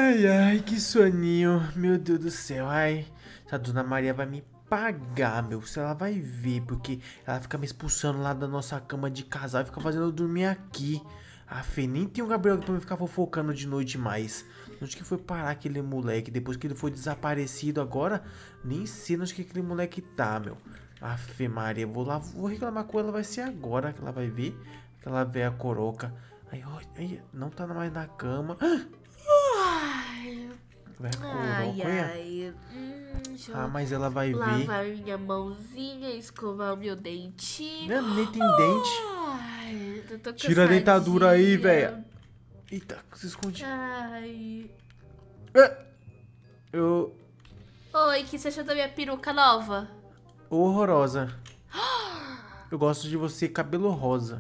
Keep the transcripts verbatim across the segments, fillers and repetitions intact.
Ai, ai, que soninho. Meu Deus do céu. Ai, essa Dona Maria vai me pagar, meu. Se ela vai ver, porque ela fica me expulsando lá da nossa cama de casal e fica fazendo eu dormir aqui. Ah, Fê, nem tem o Gabriel pra me ficar fofocando de noite mais. Onde que foi parar aquele moleque? Depois que ele foi desaparecido agora, nem sei onde que aquele moleque tá, meu. Ah, Fê Maria, vou lá, vou reclamar com ela, vai ser agora que ela vai ver. Que ela vê a coroca. Ai, ai, não tá mais na cama. Ai, Vai a coroca, ai, olha. ai. Hum, deixa eu Ah, mas ela vai ver. lavar minha mãozinha, escovar o meu dentinho. Não, nem tem dente. Ai, eu tô Tira a dentadura aí, cansadinha. velho. Eita, se esconde. Ai. Ah, eu... Oi, o que você achou da minha peruca nova? Horrorosa. Eu gosto de você cabelo rosa.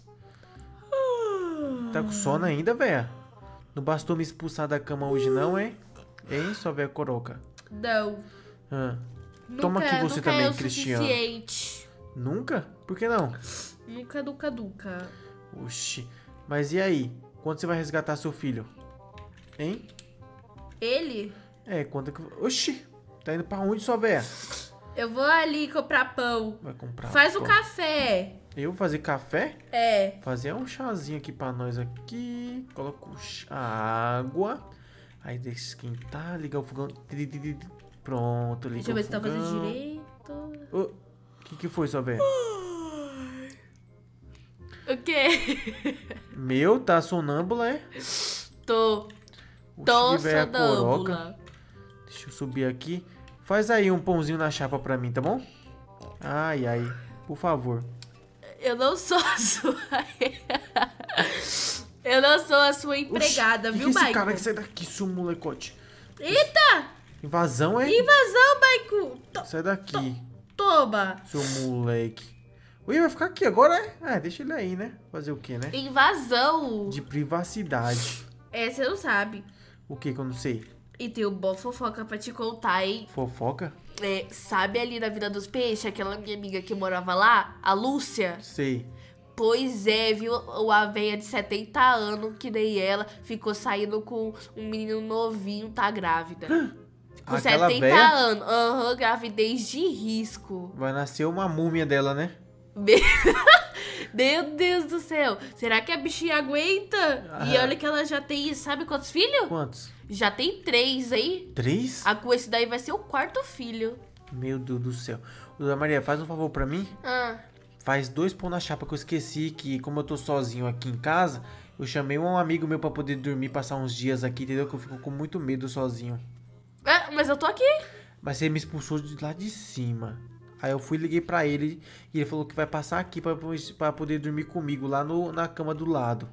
Tá com sono ainda, véia? Não bastou me expulsar da cama hoje não, é? Hein, sua véia coroca? Não. Ah, Nunca, toma aqui você nunca também, é o Cristiano. suficiente. Nunca? Por que não? Nunca, nunca, nunca. Oxi. Mas e aí? Quando você vai resgatar seu filho? Hein? Ele? É, quando que... Oxi. Tá indo pra onde, sua véia? Eu vou ali comprar pão. Vai comprar Faz pão. o café. Eu vou fazer café? É. Fazer um chazinho aqui pra nós aqui. Coloco a água. Aí deixa esquentar, ligar o fogão. Pronto, liga Deixa eu ver o se tá fogão. fazendo direito. O que que foi, sua véia? O quê? Meu, tá sonâmbula, é? Tô. Oxi, Tô que véia coroca. sonâmbula. Deixa eu subir aqui. Faz aí um pãozinho na chapa pra mim, tá bom? Ai, ai. Por favor. Eu não sou a sua... Eu não sou a sua empregada, Oxi, viu, que que é esse Michael? cara que sai daqui, seu molecote? Eita! Invasão, é? Invasão, Michael! To- Sai daqui, Toma! seu moleque. Ui, vai ficar aqui agora, é? Ah, deixa ele aí, né? Fazer o quê, né? Invasão! De privacidade. É, você não sabe. O que que eu não sei? E tem uma boa fofoca pra te contar, hein? Fofoca? É, sabe ali na Vila dos Peixes, aquela minha amiga que morava lá? A Lúcia? Sei. Pois é, viu? A véia de setenta anos, que nem ela, ficou saindo com um menino novinho, tá grávida. Com Aquela setenta véia? anos. Aham, gravidez de risco. Vai nascer uma múmia dela, né? Meu... Meu Deus do céu. Será que a bichinha aguenta? E Ah. olha que ela já tem, sabe quantos filhos? Quantos? Já tem três, hein? Três? A com esse daí vai ser o quarto filho. Meu Deus do céu. Dona Maria, faz um favor pra mim. Ah, Faz dois pão na chapa que eu esqueci que, como eu tô sozinho aqui em casa, eu chamei um amigo meu pra poder dormir, passar uns dias aqui, entendeu? Que eu fico com muito medo sozinho. é, mas eu tô aqui. Mas ele me expulsou de lá de cima. Aí eu fui e liguei pra ele e ele falou que vai passar aqui pra, pra poder dormir comigo lá no, na cama do lado.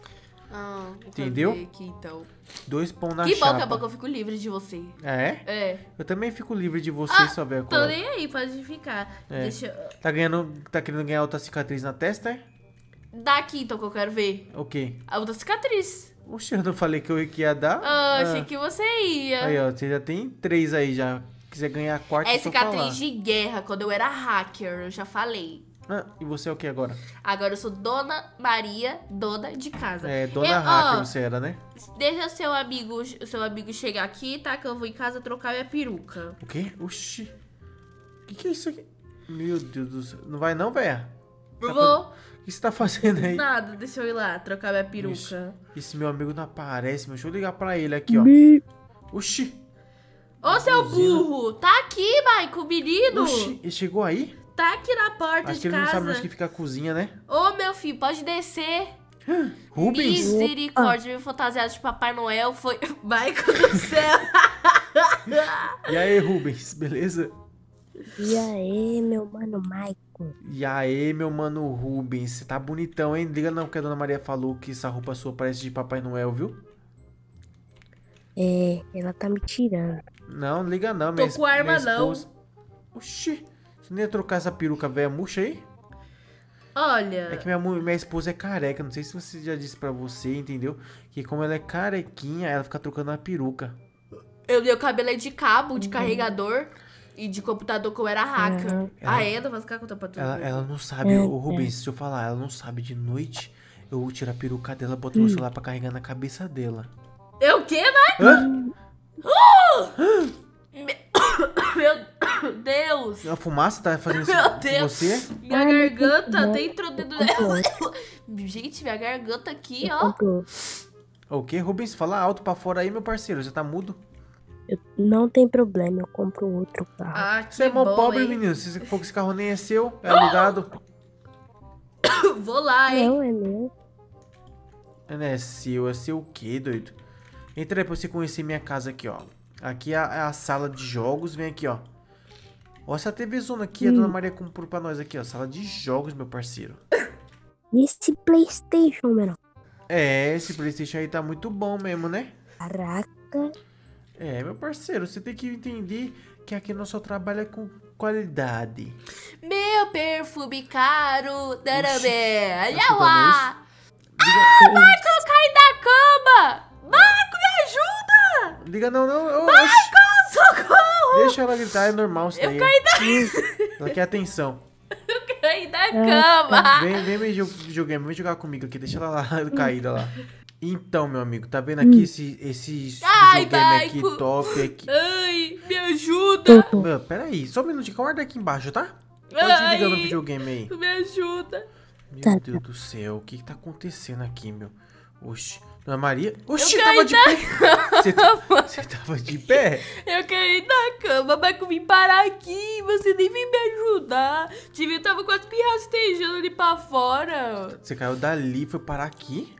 Ah, vou Entendeu? ver aqui, então. Dois pão na Que bom chapa. que é bom que eu fico livre de você. É? É. Eu também fico livre de você, Ah, sua velha Tô coroa. nem aí, pode ficar. É. Deixa eu... Tá ganhando, tá querendo ganhar outra cicatriz na testa, é? Dá aqui, então, que eu quero ver. O quê? A outra cicatriz. Oxe, eu não falei que eu que ia dar? Ah, achei que você ia. Aí, ó, você já tem três aí já. Quiser ganhar a quarta, É só cicatriz falar. de guerra, quando eu era hacker, eu já falei. Ah, e você é o que agora? Agora eu sou Dona Maria, dona de casa. É, dona Eu- hacker ó, você era, né? Deixa seu amigo, o seu amigo chegar aqui, tá? Que eu vou em casa trocar minha peruca. O quê? Oxi. O que que é isso aqui? Meu Deus do céu. Não vai não, véia? Eu Tá vou. O que você tá fazendo aí? Nada, deixa eu ir lá trocar minha peruca. Ixi, esse meu amigo não aparece, meu. Deixa eu ligar pra ele aqui, ó. Oxi. Ô, seu Buzina. burro! Tá aqui, Maico, menino! Oxi, ele chegou aí? Tá aqui na porta Acho de que ele não sabe onde casa. que fica a cozinha, né? Ô, meu filho, pode descer. Rubens? Misericórdia, me fantasiado de Papai Noel foi... Maico do céu! E aí, Rubens, beleza? E aí, meu mano Michael? E aí, meu mano Rubens, você tá bonitão, hein? Liga não, que a Dona Maria falou que essa roupa sua parece de Papai Noel, viu? É, ela tá me tirando. Não, liga não, Tô minha, com arma, minha não. esposa... Oxi, você não ia trocar essa peruca velha murcha aí? Olha, É que minha, mu- minha esposa é careca, não sei se você já disse pra você, entendeu? Que como ela é carequinha, ela fica trocando a peruca. eu meu cabelo é de cabo, de carregador e de computador que eu era hacker. Uhum. Ah, é? Não vai ficar contando pra tudo. Ela, ela não sabe, É, ô Rubens, deixa eu falar, ela não sabe de noite. Eu tiro a peruca dela, boto meu celular pra carregar na cabeça dela. Eu o quê, vai? Hã? Meu Deus. A fumaça tá fazendo isso Meu com Deus. você? Minha Ah, não tem garganta problema. dentro do... Gente, minha garganta aqui, Eu ó. compro. O quê? Rubens, fala alto pra fora aí, meu parceiro. Já tá mudo. Eu- não tem problema, eu compro outro carro. Ah, que Você é mó bom, pobre, hein? menino. Se for que esse carro nem é seu, é alugado. Vou lá, hein? Não, é meu. Não é seu, é seu o quê, doido? Entra aí pra você conhecer minha casa aqui, ó. Aqui é a, é a sala de jogos, vem aqui, ó. Ó essa TVzona aqui, a Hum. dona Maria comprou pra nós aqui, ó. Sala de jogos, meu parceiro. E esse PlayStation, mano? É, esse PlayStation aí tá muito bom mesmo, né? Caraca. É, meu parceiro, você tem que entender que aqui nosso trabalho é com qualidade. Meu perfume caro. Darabé. tá Olha escutando lá. Liga, Marco, eu caí da cama. Marco, me ajuda. liga não, não. Ô, oxi. Socorro. Deixa ela gritar, é normal isso daí. Eu caí da... Ela quer atenção. Eu caí da cama. Vem, vem, vem, jo- videogame, vem jogar comigo aqui, deixa ela lá, caída lá. Então, meu amigo, tá vendo aqui esse, esse Ai, videogame aqui Maico. top aqui? Ai, me ajuda. Meu, pera aí, só um minutinho, guarda aqui embaixo, tá? Pode ir Ai, ligando o videogame aí. me ajuda. Meu Tá. Deus do céu, o que que tá acontecendo aqui, meu? Oxi, Dona Maria... Oxi, Eu tava caí de pé! Você, tá- você tava de pé? Eu caí da cama, mas eu vim parar aqui. Você nem veio me ajudar. Tive, eu tava quase me rastejando ali pra fora. Você caiu dali e foi parar aqui?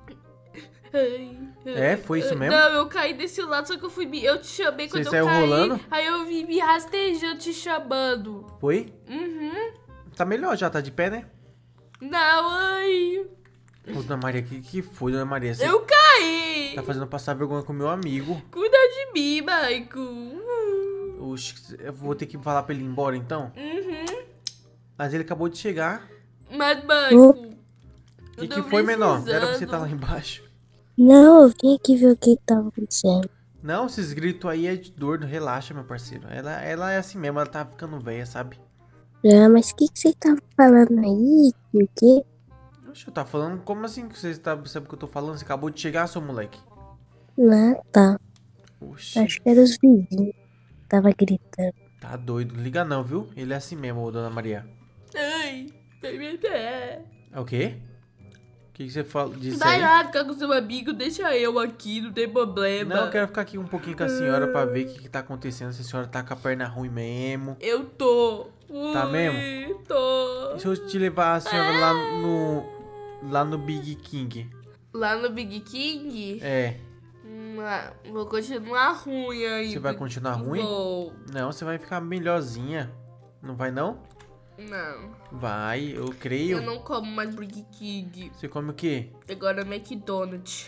Ai, É, ai, foi isso ai. mesmo? Não, eu caí desse lado, só que eu fui me... Eu te chamei Você quando eu saiu caí. rolando? Aí eu vim me rastejando, te chamando. Foi? Uhum. Tá melhor já, tá de pé, né? Não, ai. Ô, Dona Maria, o que que foi, Dona Maria? Você Eu caí. tá fazendo passar vergonha com meu amigo. Cuida de mim, Maico. Oxi, eu vou ter que falar pra ele ir embora, então? Uhum. Mas ele acabou de chegar. Mas, Maico... E eu que tô foi, menor? Não era pra você precisando. estar lá embaixo. Não, eu vim aqui ver o que que tava acontecendo. Não, esses gritos aí é de dor, relaxa, meu parceiro. Ela, ela é assim mesmo, ela tá ficando velha, sabe? Ah, mas o que que você tava falando aí? Que o quê? Oxe, eu tá falando, como assim que você tá, sabe o que eu tô falando? Você acabou de chegar, seu moleque. Ah, tá. Oxi, Acho que eram os vizinhos. Tava gritando. tá doido. Liga não, viu? Ele é assim mesmo, ô, Dona Maria. Ai, tem minha pé. É o quê? O que, que você fala, disse Vai aí? lá ficar com seu amigo, deixa eu aqui, não tem problema. Não, eu quero ficar aqui um pouquinho com a senhora pra ver o que, que tá acontecendo. Se a senhora tá com a perna ruim mesmo. Eu tô. Tá Ui, mesmo? Tô. Se eu te levar a senhora lá no... Lá no Big King. Lá no Big King, É. hum, ah, vou continuar ruim aí. Você vai continuar ruim? Vou. Não, você vai ficar melhorzinha. Não vai não? Não, Vai, eu creio. eu não como mais Burger King. Você come o quê? Agora é McDonald's.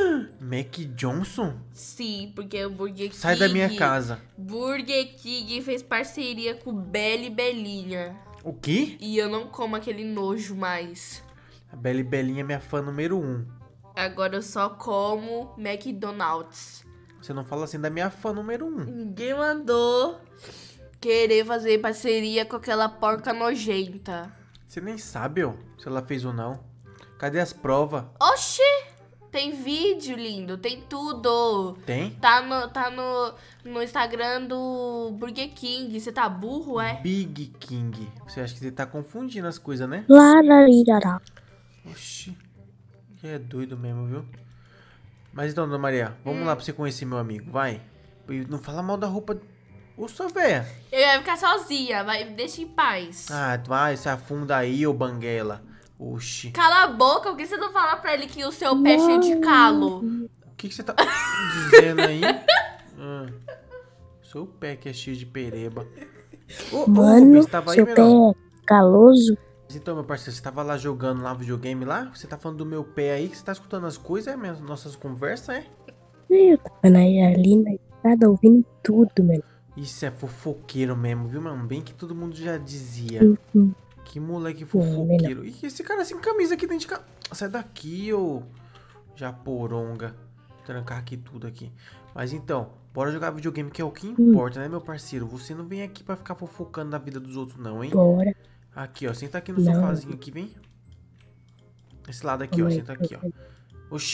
Mac Johnson? Sim, porque o Burger King... Sai da minha casa. Burger King fez parceria com Bela e Belinha. O quê? E eu não como aquele nojo mais. A Bela e Belinha é minha fã número um. Agora eu só como McDonald's. Você não fala assim da minha fã número um. Ninguém mandou querer fazer parceria com aquela porca nojenta. Você nem sabe, ó, se ela fez ou não. Cadê as provas? Oxi! Tem vídeo, lindo. Tem tudo. Tem? Tá no, tá no, no Instagram do Burger King. Você tá burro, é? Big King. Você acha que você tá confundindo as coisas, né? Lararará. Oxi. Que é doido mesmo, viu? Mas então, Dona Maria, vamos lá pra você conhecer meu amigo, vai. E não fala mal da roupa. Ô, sua véia. Eu ia ficar sozinha. Vai, me deixa em paz. Ah, vai, se afunda aí, ô banguela. Oxi. Cala a boca. Por que você não fala pra ele que o seu pé é cheio de calo? O que, que você tá dizendo aí? Ah, seu pé que é cheio de pereba. Ô, ô, Mano, Rubens, tava aí, seu pé menor? é caloso. Então, meu parceiro, você tava lá jogando lá videogame lá? Você tá falando do meu pé aí, que você tá escutando as coisas, é? Minhas, nossas conversas, é? Eu tava na, ali na estrada ouvindo tudo, mano. Isso é fofoqueiro mesmo, viu, mano? Bem que todo mundo já dizia. Uhum. Que moleque Hum, fofoqueiro. E esse cara sem camisa aqui dentro de casa. Sai daqui, ô japoronga. Trancar aqui tudo aqui. Mas então, bora jogar videogame, que é o que importa, né, meu parceiro? Você não vem aqui pra ficar fofocando na vida dos outros, não, hein? Bora. Aqui, ó. Senta aqui no Não. sofazinho aqui, vem. Esse lado aqui, ó. Calma aí, Senta aqui, ó. calma Oxi.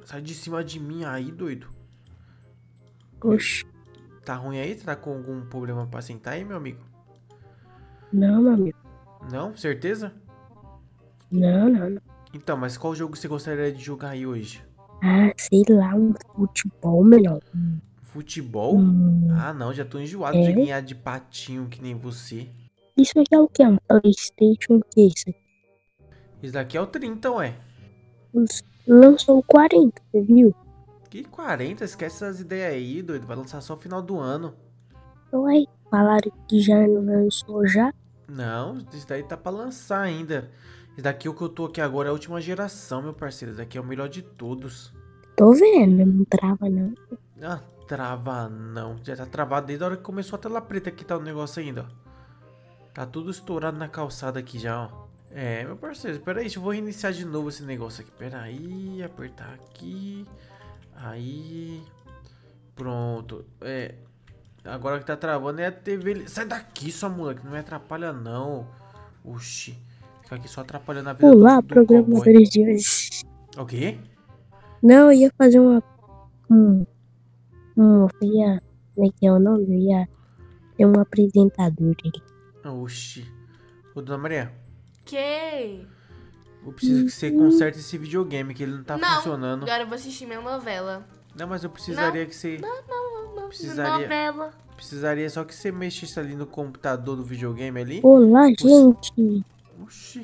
Sai de cima de mim aí, doido. Oxi. Tá ruim aí? Você tá com algum problema pra sentar aí, meu amigo? Não, meu amigo. Não? Certeza? Não, não, não. Então, mas qual jogo você gostaria de jogar aí hoje? Ah, sei lá, um futebol, menor. Futebol? Hum, Ah, não, já tô enjoado é? de ganhar de patinho que nem você. Isso aqui é o que? Um PlayStation? O que é isso aqui? Isso daqui é o trinta, ué. Os- Lançou o quarenta, você viu? Que quarenta? Esquece essas ideias aí, doido. Vai lançar só no final do ano. Ué, falaram que já não lançou já? Não, isso daí tá pra lançar ainda. Esse daqui, o que eu tô aqui agora, é a última geração, meu parceiro. Esse daqui é o melhor de todos. Tô vendo, não trava não. Ah, trava não. Já tá travado desde a hora que começou a tela preta que tá o negócio ainda, ó. Tá tudo estourado na calçada aqui já, ó. É, meu parceiro, espera aí, deixa eu vou reiniciar de novo esse negócio aqui. Pera aí, apertar aqui. Aí. Pronto. É. Agora que tá travando é a T V. Sai daqui, sua moleque. Não me atrapalha, não. Oxi. Fica aqui só atrapalhando a vida Olá, do, do cowboy. programadores de hoje. O quê? Não, eu ia fazer uma. Um, um, eu ia. Como é que é o nome? Eu ia ter um apresentador ali. Oxi. Ô, dona Maria, Que? eu preciso que você conserte esse videogame, que ele não tá não, funcionando. agora eu vou assistir minha novela. Não, mas eu precisaria que você... Não, não, não. Precisaria- Novela. Precisaria só que você mexesse ali no computador do videogame ali. Olá, gente. Oxi.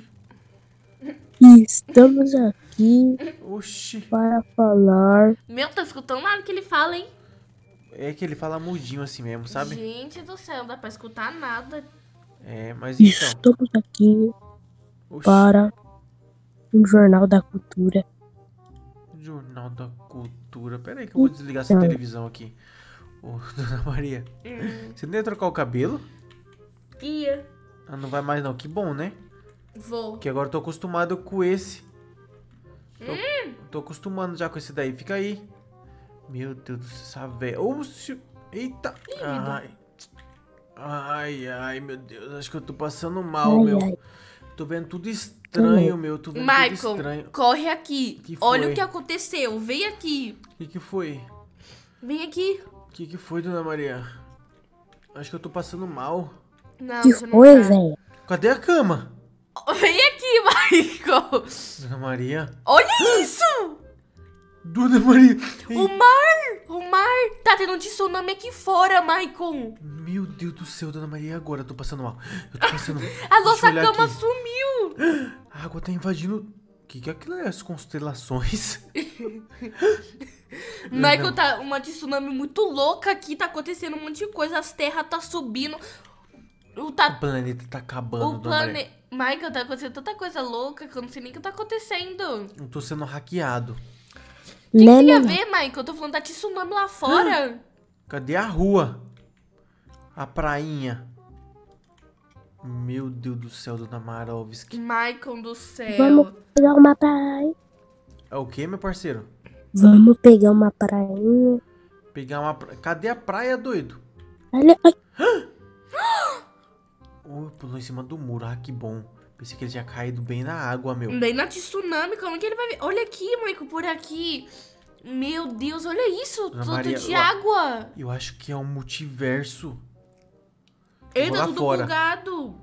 Estamos aqui Oxi. para falar. Meu, tá escutando nada que ele fala, hein? É que ele fala mudinho assim mesmo, sabe? Gente do céu, não dá pra escutar nada. É, mas então... Estamos aqui Oxi. para um Jornal da Cultura. Jornal da Cultura. Pera aí que eu vou desligar essa Então. televisão aqui. Ô, dona Maria, Hum, você não ia trocar o cabelo? ia. Ah, não vai mais não. Que bom, né? Vou. Porque agora eu tô acostumado com esse. Tô, Hum. tô acostumando já com esse daí. Fica aí. Meu Deus do céu, essa velha. Ô, se- Eita. Ai. Ai, ai, meu Deus. Acho que eu tô passando mal, Ai, meu. ai. Tô vendo tudo estranho, meu. Tô vendo tudo Michael, estranho. corre aqui. Que Olha foi? o que aconteceu. Vem aqui. O que que foi? Vem aqui. O que que foi, dona Maria? Acho que eu tô passando mal. Não, Que você não foi, tá. velho? Cadê a cama? Vem aqui, Michael. Dona Maria. Olha isso. Dona Maria. Ei, O mar. O mar. Tá tendo um tsunami aqui fora, Michael. Meu Deus do céu, dona Maria. E agora? Eu tô passando mal. Eu tô passando mal. A Deixa eu nossa olhar cama aqui. sumiu. A água tá invadindo. O que que é aquilo? É as constelações? Michael, tá uma tsunami muito louca aqui. Tá acontecendo um monte de coisa. As terras tá subindo. O, O tá, planeta tá acabando, o dona Maria. planeta. Michael, tá acontecendo tanta coisa louca que eu não sei nem o que tá acontecendo. Eu tô sendo hackeado. O que, Né, que tem a menor? ver, Michael? Eu tô falando da tsunami lá fora. Cadê a rua? A prainha. Meu Deus do céu, dona Marovski. Michael do céu. Vamos pegar uma praia. É o que, meu parceiro? Vamos pegar uma prainha. Pegar uma... pra- Cadê a praia, doido? Olha, ai, Oh, pulou em cima do muro. Ah, que bom. Pensei que ele tinha caído bem na água, meu. Bem na tsunami, como que ele vai ver? Olha aqui, Michael, por aqui. Meu Deus, olha isso. Dona Tudo Maria, de lá- água. Eu acho que é um multiverso. Eu Ele vou tá lá tudo fora. bugado.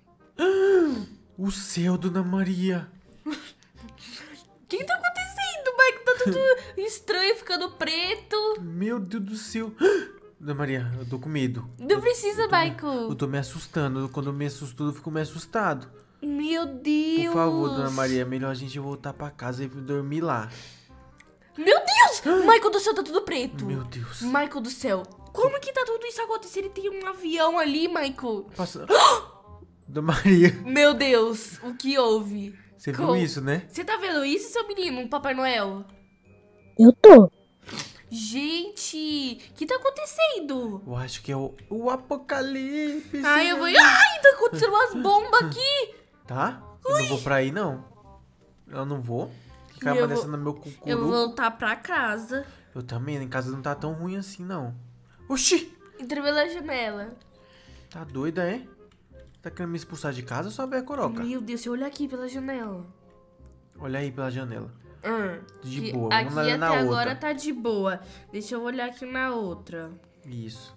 O céu, dona Maria. O que, que tá acontecendo, Michael? Tá tudo estranho, ficando preto. Meu Deus do céu. Dona Maria, eu tô com medo. Não precisa, Eu Michael. tô me assustando. Quando eu me assusto, eu fico me assustado. Meu Deus. Por favor, dona Maria, é melhor a gente voltar pra casa e dormir lá. Meu Deus! Michael do céu, tá tudo preto. Meu Deus. Michael do céu. Como que tá tudo isso acontecendo? Tem um avião ali, Michael. Passa... Dona Maria, Meu Deus, o que houve? você viu Com- isso, né? Você tá vendo isso, seu menino, Papai Noel? eu tô. Gente, o que tá acontecendo? Eu acho que é o, o apocalipse. Ai, eu vou... Ai, tá acontecendo umas bombas aqui. Tá? Eu não vou pra aí, não. Eu não vou. Ficar Eu amanhecendo vou- no meu cucuru. Eu vou voltar pra casa. Eu também, em casa não tá tão ruim assim, não. Oxi! Entra pela janela. Tá doida, é? Tá querendo me expulsar de casa ou só ver a coroca? Meu Deus, você olha aqui pela janela. Olha aí pela janela. Hum, De que boa. Vamos aqui lá na até outra. agora tá de boa. Deixa eu olhar aqui na outra. Isso.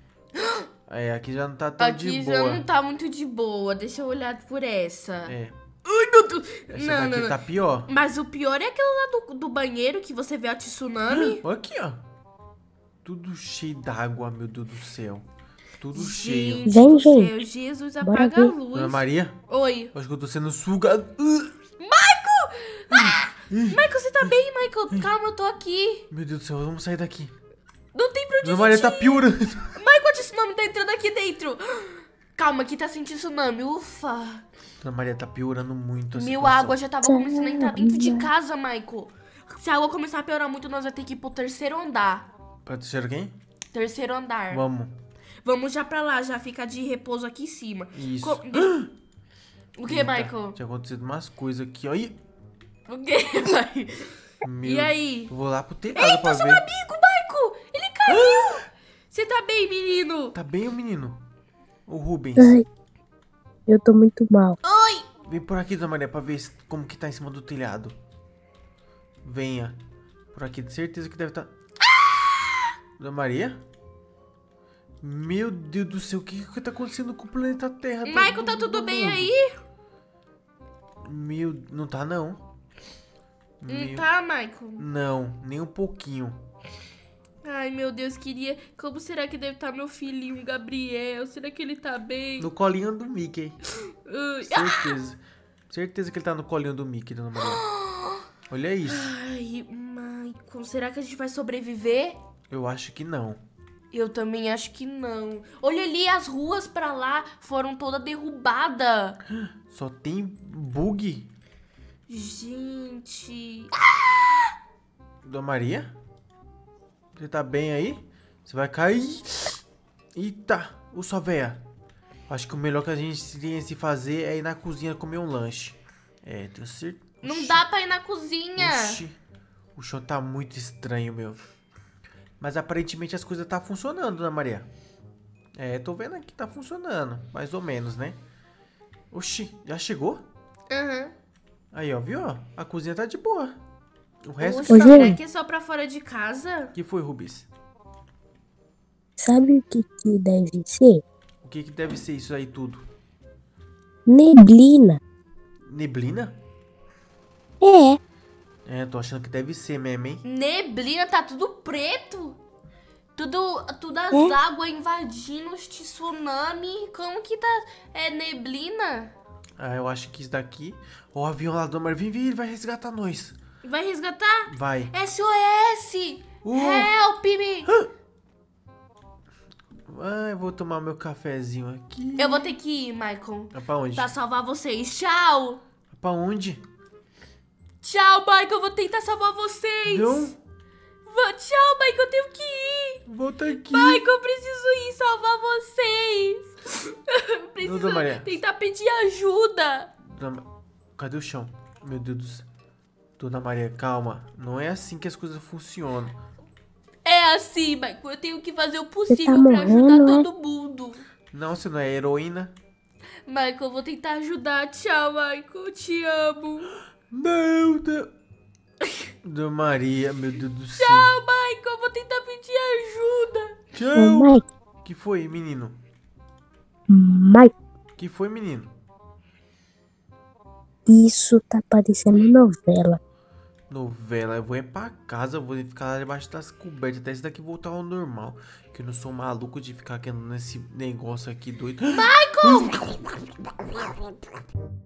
É, aqui já não tá tão Aqui de já boa. não tá muito de boa. Deixa eu olhar por essa. É. Ai, meu Deus. Essa Não, daqui não, não. tá pior. Mas o pior é aquela lá do, do banheiro que você vê a tsunami. Olha aqui, ó. Tudo cheio d'água, meu Deus do céu. Tudo cheio. Gente Vem, do gente. céu, Jesus, Bora apaga a ver. luz. Dona Maria, Oi. acho que eu tô sendo sugado. Uh, Michael, você tá bem, Michael? Calma, eu tô aqui. Meu Deus do céu, vamos sair daqui. Não tem pra onde Dona Maria a tá gente ir. piorando. Michael, a tsunami tá entrando aqui dentro. Calma, aqui tá sem tsunami, ufa. Dona Maria tá piorando muito a Meu, situação. água já tava começando a entrar dentro de casa, Michael. Se a água começar a piorar muito, nós vamos ter que ir pro terceiro andar. Pra terceiro quem? Terceiro andar. Vamos. Vamos já pra lá, já fica de repouso aqui em cima. Isso. Co- O que, Eita, Michael? Tinha acontecido umas coisas aqui, ó. Ih, O que, pai? meu, E aí? Eu vou lá pro telhado pra Seu ver. amigo, Michael! Ele caiu! Você tá bem, menino? Tá bem o menino? O Rubens. Ai, eu tô muito mal. Oi! Vem por aqui, Dona Maria, pra ver se- como que tá em cima do telhado. Venha. Por aqui, de certeza que deve estar... Tá... Dona Maria? Meu Deus do céu, o que que tá acontecendo com o planeta Terra? Michael, tá do- tudo do bem mundo? aí? Meu... Não tá, não. Não Meu- tá, Michael? Não, nem um pouquinho. Ai, meu Deus, queria... Como será que deve estar meu filhinho, Gabriel? Será que ele tá bem? No colinho do Mickey. Ai, Certeza. Certeza que ele tá no colinho do Mickey, Dona Maria. Olha isso. ai, Michael, será que a gente vai sobreviver? Eu acho que não. Eu também acho que não. Olha ali, as ruas pra lá foram todas derrubadas. Só tem bug. Gente... Dona Maria? Você tá bem aí? Você vai cair. Eita, ô sua véia. Acho que o melhor que a gente tem se fazer é ir na cozinha comer um lanche. É, tenho certeza. Não dá pra ir na cozinha. Oxi, o chão tá muito estranho, meu. Mas aparentemente as coisas tá funcionando, Dona Maria. É, tô vendo aqui que tá funcionando. Mais ou menos, né? Oxi, já chegou? Aham. Aí, ó, viu? A cozinha tá de boa. O resto... Poxa, Ô, será gente. que é só pra fora de casa? O que foi, Rubis? Sabe o que que deve ser? O que que deve ser isso aí tudo? Neblina. Neblina? É, É, tô achando que deve ser mesmo, hein? Neblina, tá tudo preto. Tudo, tudo as É? águas invadindo os tsunami. Como que tá? É neblina? Ah, eu acho que isso daqui... Ó, o avião lá do mar. Vem, vem, ele vai resgatar nós. Vai resgatar? Vai. S O S! Uh. Help me! Ah, eu vou tomar meu cafezinho aqui. Eu vou ter que ir, Michael. É pra onde? Pra salvar vocês. Tchau! É pra onde? Tchau, Michael. Eu vou tentar salvar vocês. Não. Va- Tchau, Michael. Eu tenho que ir. Volta aqui. Michael, eu preciso ir salvar vocês. Eu preciso Dona Maria. tentar pedir ajuda. Dona... Cadê o chão? Meu Deus do céu. Dona Maria, calma. Não é assim que as coisas funcionam. É assim, Michael. Eu tenho que fazer o tá possível pra ajudar morrendo, né? todo mundo. Não, você não é heroína. Michael, eu vou tentar ajudar. Tchau, Michael. Eu te amo. Meu Deus. Dona Maria, meu Deus do céu. Tchau, Michael. Eu vou tentar pedir ajuda. Ô, Tchau. Mike, Que foi, menino? Mike, Que foi, menino? isso tá parecendo novela. Novela, eu vou ir pra casa, eu vou ficar lá debaixo das cobertas até esse daqui voltar ao normal. Que eu não sou maluco de ficar aqui nesse negócio aqui doido. Michael!